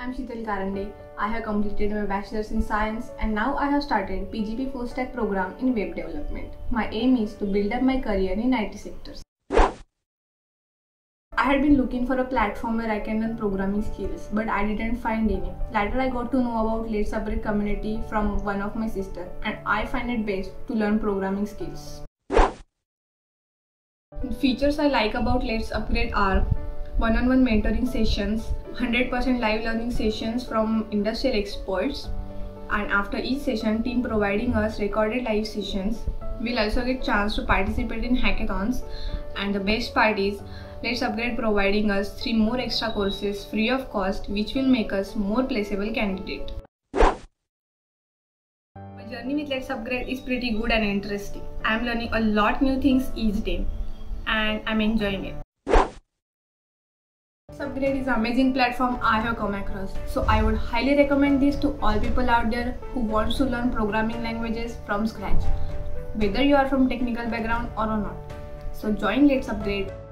I'm Sheetal Karande. I have completed my bachelor's in science and now I have started PGP full stack program in web development. My aim is to build up my career in IT sectors. I had been looking for a platform where I can learn programming skills, but I didn't find any. Later I got to know about Let's Upgrade community from one of my sisters, and I find it best to learn programming skills. The features I like about Let's Upgrade are one-on-one mentoring sessions, 100% live learning sessions from industrial experts, and after each session, team providing us recorded live sessions. We'll also get chance to participate in hackathons, and the best part is Let's Upgrade providing us 3 more extra courses free of cost, which will make us more placeable candidate. My journey with Let's Upgrade is pretty good and interesting. I am learning a lot new things each day, and I'm enjoying it. Let's Upgrade is an amazing platform I have come across. So I would highly recommend this to all people out there who want to learn programming languages from scratch, whether you are from technical background or not. So join Let's Upgrade.